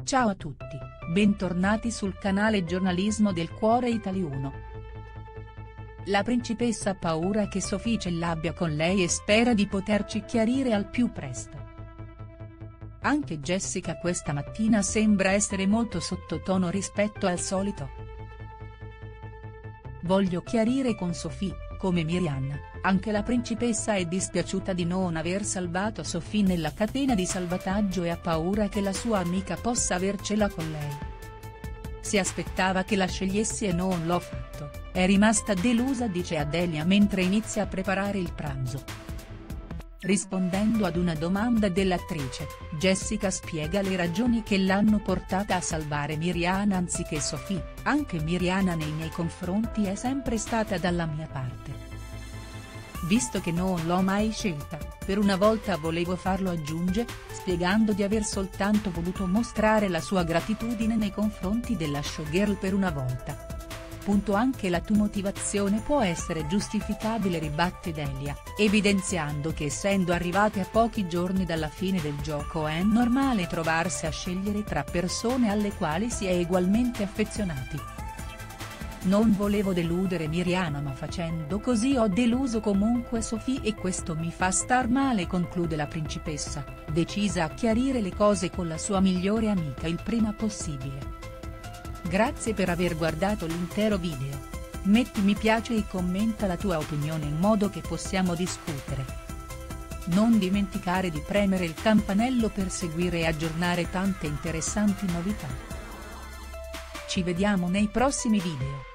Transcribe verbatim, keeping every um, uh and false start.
Ciao a tutti, bentornati sul canale Giornalismo del Cuore Italia. La principessa ha paura che Sophie ce l'abbia con lei e spera di poterci chiarire al più presto. Anche Jessica questa mattina sembra essere molto sottotono rispetto al solito. Voglio chiarire con Sophie, come Miriam, anche la principessa è dispiaciuta di non aver salvato Sophie nella catena di salvataggio e ha paura che la sua amica possa avercela con lei. Si aspettava che la scegliessi e non l'ho fatto, è rimasta delusa, dice Adelia mentre inizia a preparare il pranzo. Rispondendo ad una domanda dell'attrice, Jessica spiega le ragioni che l'hanno portata a salvare Miriam anziché Sophie: anche Miriam nei miei confronti è sempre stata dalla mia parte. Visto che non l'ho mai scelta, per una volta volevo farlo, aggiunge, spiegando di aver soltanto voluto mostrare la sua gratitudine nei confronti della showgirl per una volta. Punto anche la tua motivazione può essere giustificabile, ribatte Delia, evidenziando che essendo arrivati a pochi giorni dalla fine del gioco è normale trovarsi a scegliere tra persone alle quali si è ugualmente affezionati. Non volevo deludere Miriam, ma facendo così ho deluso comunque Sophie e questo mi fa star male, conclude la principessa, decisa a chiarire le cose con la sua migliore amica il prima possibile. Grazie per aver guardato l'intero video. Metti mi piace e commenta la tua opinione in modo che possiamo discutere. Non dimenticare di premere il campanello per seguire e aggiornare tante interessanti novità. Ci vediamo nei prossimi video.